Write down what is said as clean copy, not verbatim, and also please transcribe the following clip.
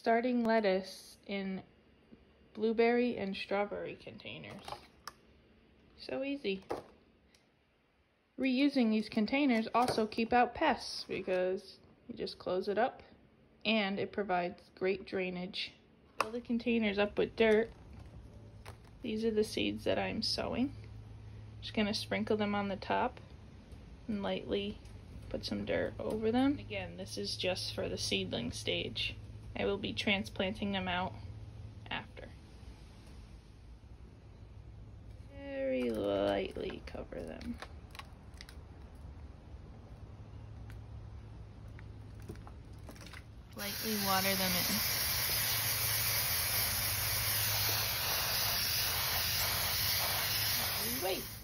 starting lettuce in blueberry and strawberry containers. So easy. Reusing these containers also keep out pests because you just close it up and it provides great drainage. Fill the containers up with dirt. These are the seeds that I'm sowing. Just gonna sprinkle them on the top and lightly put some dirt over them. Again, this is just for the seedling stage. I will be transplanting them out after. Very lightly cover them. Lightly water them in. Wait.